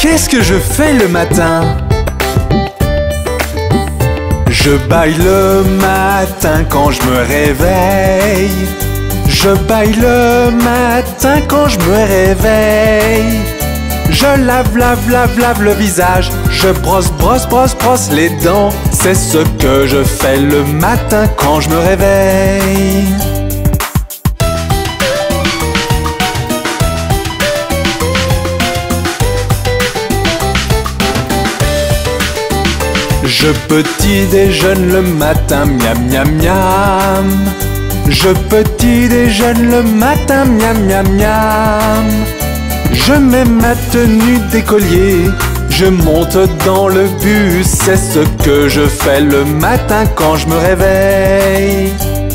Qu'est-ce que je fais le matin? Je bâille le matin quand je me réveille. Je bâille le matin quand je me réveille. Je lave le visage. Je brosse les dents. C'est ce que je fais le matin quand je me réveille. Je petit déjeune le matin, miam miam miam. Je petit déjeune le matin, miam miam miam. Je mets ma tenue d'écolier, je monte dans le bus. C'est ce que je fais le matin quand je me réveille.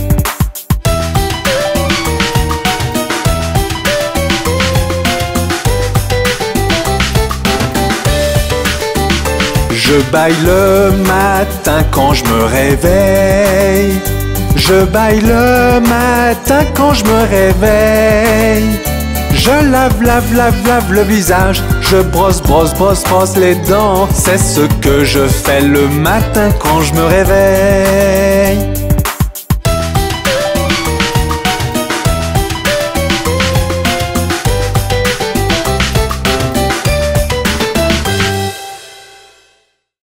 Je bâille le matin quand je me réveille. Je bâille le matin quand je me réveille. Je lave le visage. Je brosse les dents. C'est ce que je fais le matin quand je me réveille.